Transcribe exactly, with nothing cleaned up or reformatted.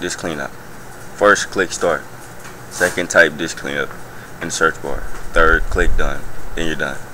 disk cleanup. First, click start. Second, type disk cleanup in the search bar. Third, click done. Then you're done.